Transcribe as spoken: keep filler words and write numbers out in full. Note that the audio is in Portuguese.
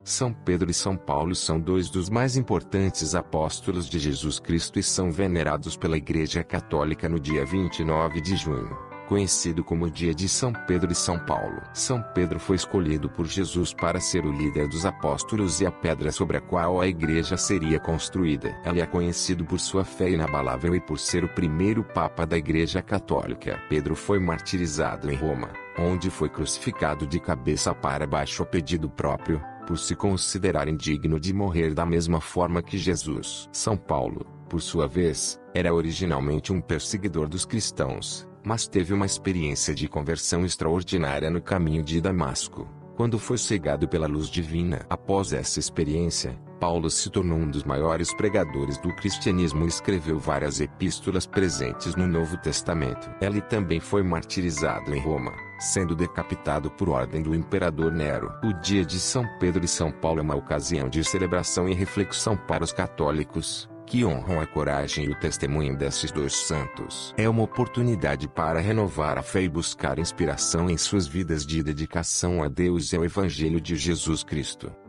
São Pedro e São Paulo são dois dos mais importantes apóstolos de Jesus Cristo e são venerados pela Igreja Católica no dia vinte e nove de junho, conhecido como Dia de São Pedro e São Paulo. São Pedro foi escolhido por Jesus para ser o líder dos apóstolos e a pedra sobre a qual a igreja seria construída. Ele é conhecido por sua fé inabalável e por ser o primeiro papa da Igreja Católica. Pedro foi martirizado em Roma, onde foi crucificado de cabeça para baixo a pedido próprio, por se considerar indigno de morrer da mesma forma que Jesus. São Paulo, por sua vez, era originalmente um perseguidor dos cristãos, mas teve uma experiência de conversão extraordinária no caminho de Damasco, quando foi cegado pela luz divina. Após essa experiência, Paulo se tornou um dos maiores pregadores do cristianismo e escreveu várias epístolas presentes no Novo Testamento. Ele também foi martirizado em Roma, sendo decapitado por ordem do imperador Nero. O dia de São Pedro e São Paulo é uma ocasião de celebração e reflexão para os católicos, que honram a coragem e o testemunho desses dois santos. É uma oportunidade para renovar a fé e buscar inspiração em suas vidas de dedicação a Deus e ao Evangelho de Jesus Cristo.